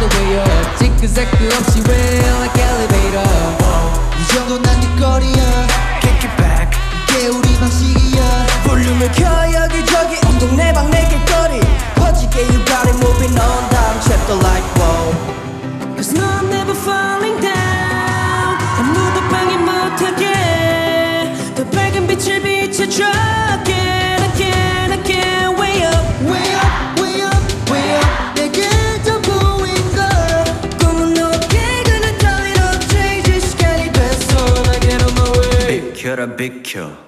the way up 징크새끼 없이 real like elevator 이 정도 난 네 거리야 Kick it back 이게 우리 방식이야 볼륨을 켜 여기저기 온동 내 방 내 길거리 퍼지게 you got it moving on 다음 챕터 like wow Cause no I'm never falling down 아무도 방해 못하게 더 밝은 빛을 비춰줘 Again again again way up Way up way up way up 내게 더 보인 걸 꿈은 높게 그늘 따위로 change 시간이 됐어 Now get on my way 비켜라 비켜